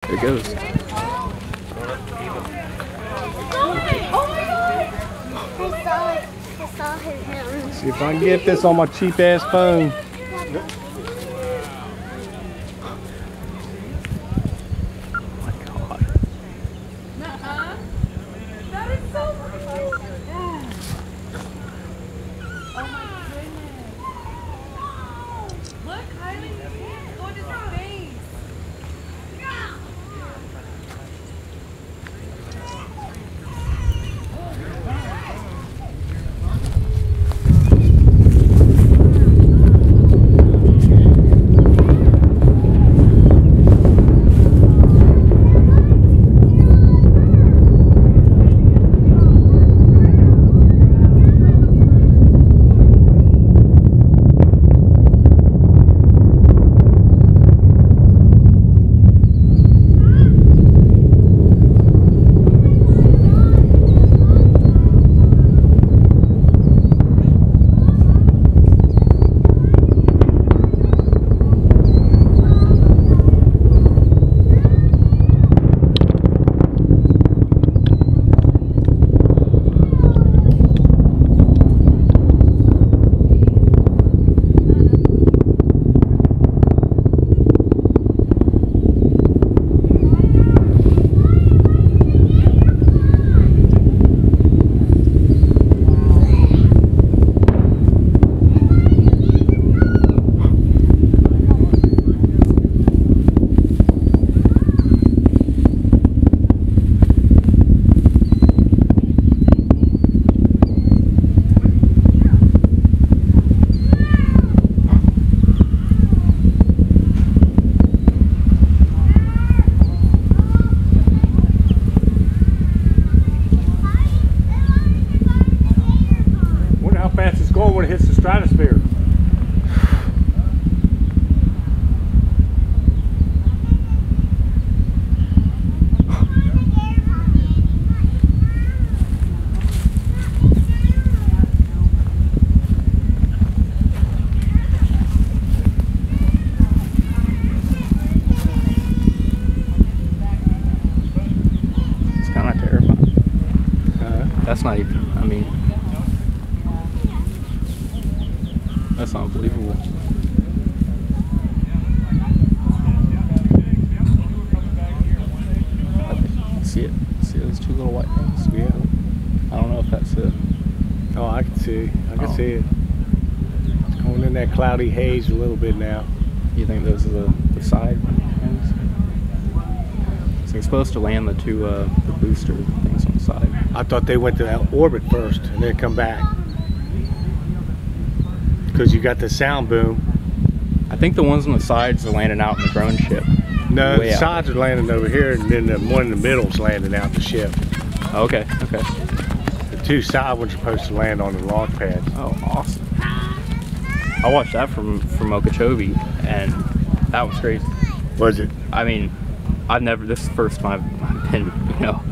There it goes. See if I can get this on my cheap ass phone. When it hits the stratosphere. It's kind of terrifying. That's not even, I mean, that's unbelievable. See it? See those two little white things? Yeah. I don't know if that's it. Oh, I can see. I can see it. It's going in that cloudy haze a little bit now. You think those are the side things? So they're supposed to land the two the booster things on the side. I thought they went to orbit first and then come back. Because you got the sound boom. I think the ones on the sides are landing out in the drone ship. No, the sides are landing over here, and then the one in the middle is landing out the ship. Okay, okay. The two side ones are supposed to land on the launch pad. Oh, awesome. I watched that from Okeechobee, and that was crazy. Was it? I mean, this is the first time I've been, you know,